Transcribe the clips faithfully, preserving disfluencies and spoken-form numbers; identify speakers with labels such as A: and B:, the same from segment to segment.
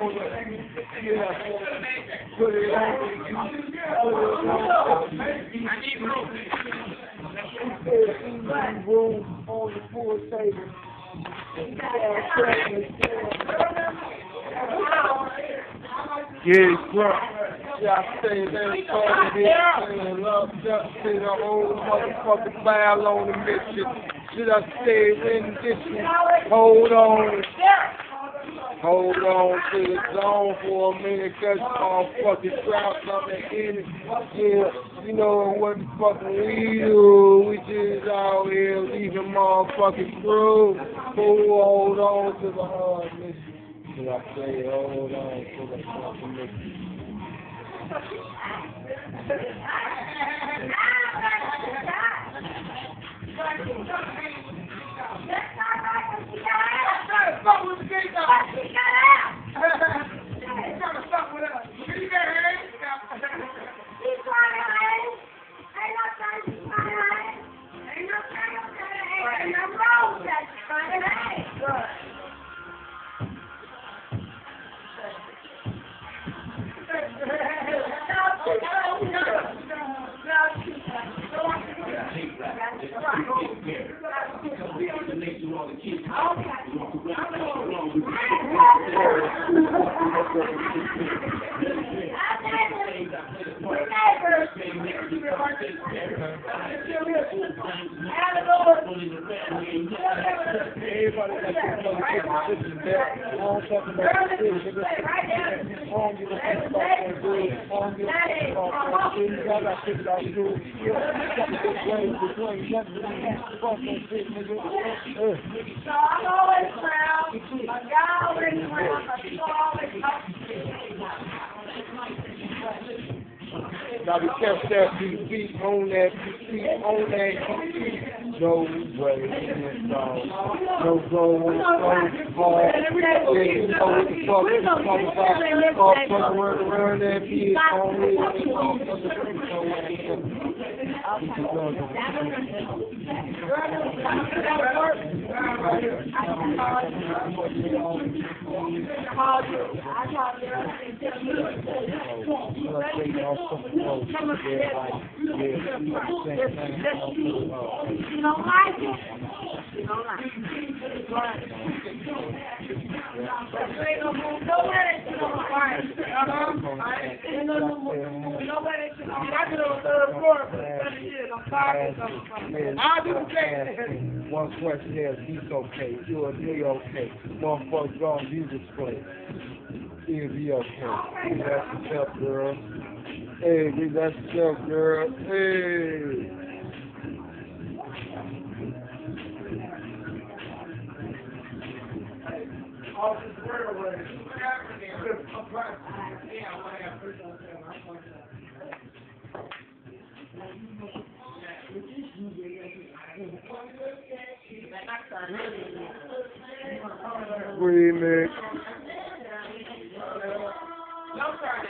A: Yeah. Put it on. I need room. Room on the pool table. Yeah, bro. Yeah, I say that part here, saying love just to the whole motherfucking file on the mission. Should I stay in this one? Hold on. Hold on to the zone for a minute, cause motherfucking crowd coming in it. Yeah, you know what the fucking we do. We just out here leaving motherfucking crew. Hold on to the hard mission. Should I say hold on to the fucking mission? Fuck with the gate though. He got out. He's trying to fuck with us. He got out. He's trying to hide. Ain't no time to try to hide. Ain't no time to try to hide. Ain't no road that's trying to hide. I'm always proud. My God already proud. I'm always now we kept that beat on that beat on that beat. No way in this song. No go on the phone. Yeah, you know what the fuck is talking about. All fucking around around that beat on it. You don't like it? You don't like it. One question is, he's okay. You're me okay. Motherfuckers gonna be displayed. He'll be okay. That's the tough girl. Hey, that's the tough girl. Hey. All this world was happening. Remix. No turn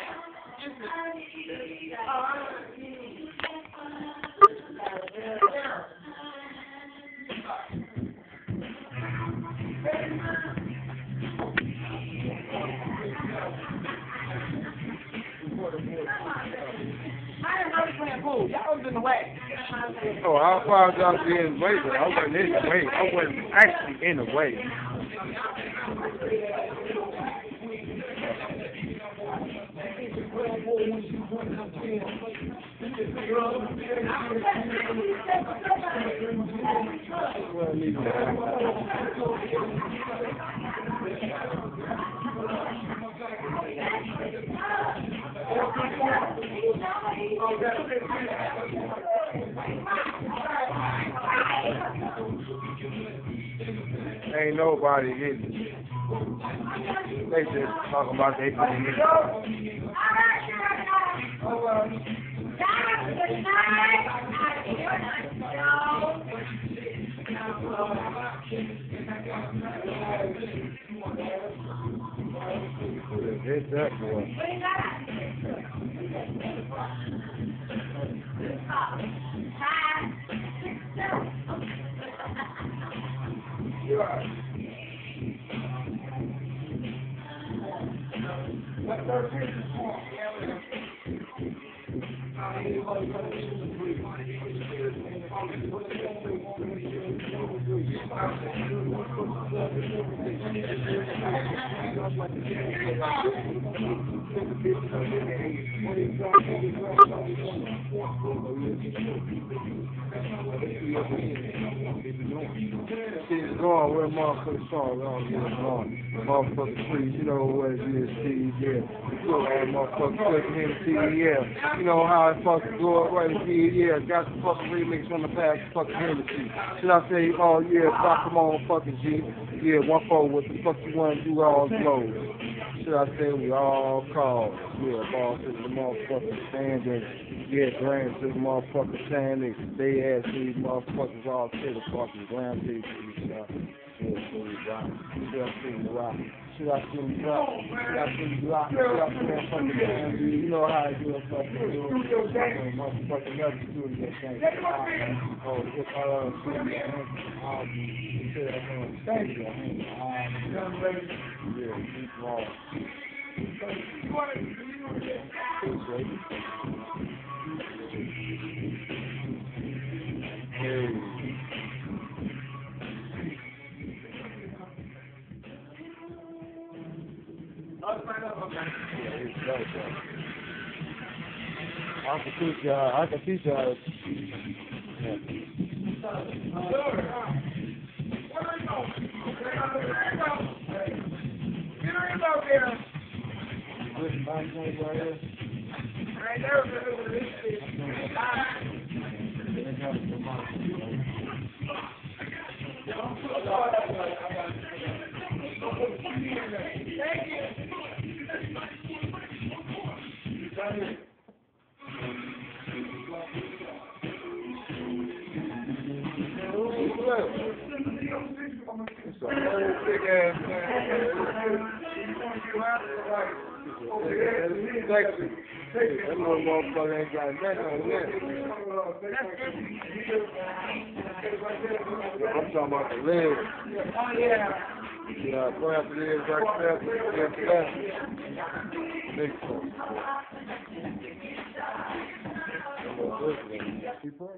A: Y'all was in the way. Oh, I apologize for being in the way, but I wasn't in the way. I wasn't actually in the way. Ain't nobody hitting. They just talking about they couldn't hit. Hit that boy. She's going where motherfuckers song on here going. Motherfucker trees, you know what it is, Steve, yeah. Go ahead, motherfucker, clicking in T E L. You know how it fucking go right in T E L. Got the fucking remix on the past fucking Hennessy. Should I say, oh yeah, rock them on fucking G. Yeah, one four, what the fuck you wanna do all blows. Should I say we all call? Yeah, boss is the motherfucking standing. Yeah, grand to the motherfucking standing. They ass these motherfuckers all to the fucking ground to these stuff. Yeah, so we rock. Should I say we rock? Should I say we rock? Should I say we rock? Should I say we fucking damn dude? You know how I do it, fucking do it. Motherfucking never do it again. Oh, it's uh, um, thank you. Yeah, keep wrong. Hey. I can teach you. I can teach you how to. Yeah. It's a whole big ass man. It's sexy. That little motherfucker ain't got nothing on that. I'm talking about the legs. Oh, yeah. Yeah, go after the legs right there. Get that. Big one. Keep on.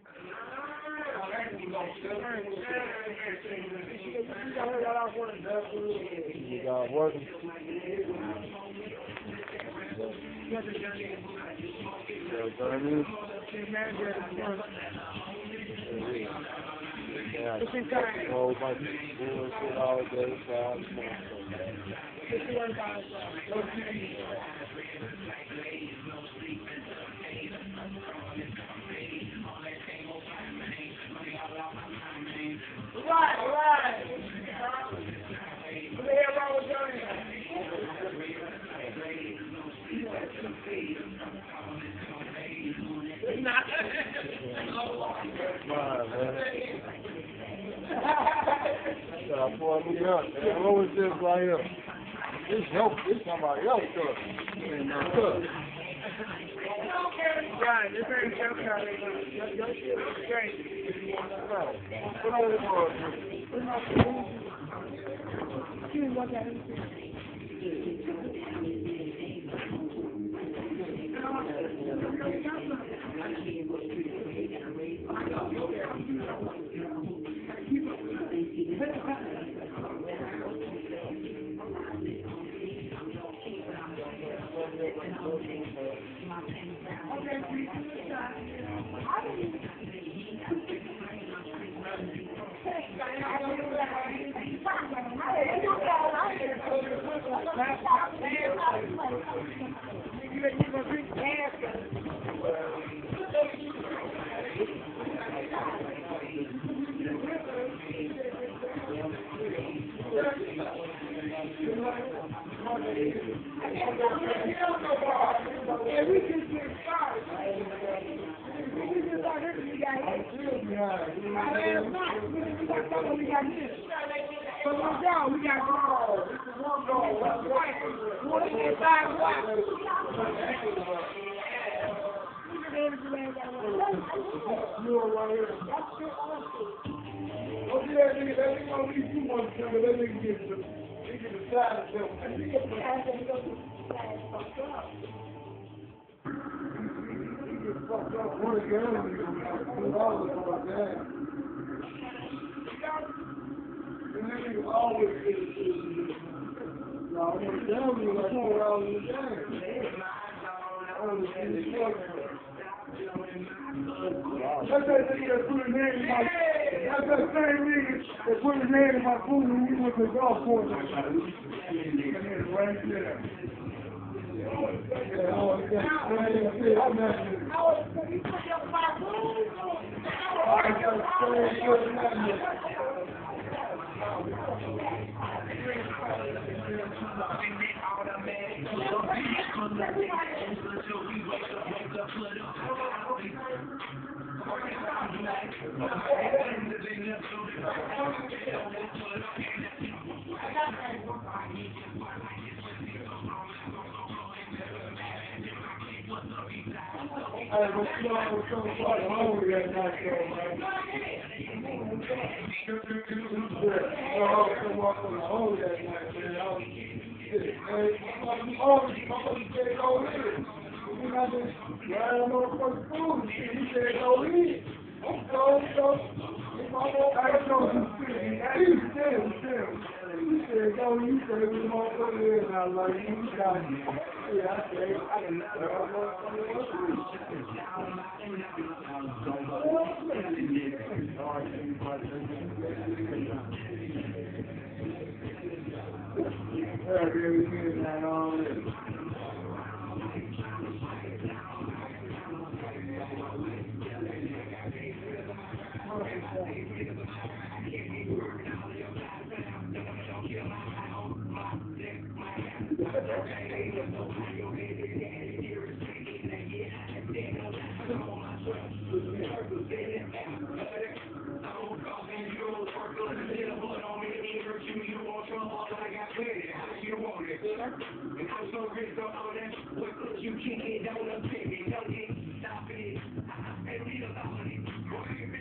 A: You got working. Yeah, Jeremy. Yeah, whole bunch of bullshit all day, five Right, right. What the hell wrong with Johnny? Nah. Come on, man. Uh, boy, me up. Man. What was this right here? This help. This somebody else stuff. Man, my stuff. Right, this ain't your car. Your shit is great. What are they for? You want that? That's that nigga that put his hand in my, that's that same nigga that put his hand in my food when we went to the golf course. Right there. Yeah, oh, yeah, right there. Hey, but you know, I was so fucking hungry that night, though, man. Yeah, I was so fucking hungry that night, man. I was, shit, man. I'm hungry. I'm supposed to say go in. You know, I just ran on motherfucking food. He said go in. I'm so, so. I know you said, he said, he said, he said, go, you said, we motherfucker in, and I was like, you got it. Yeah, I said, I didn't know, you can't get down the baby, don't get stop it.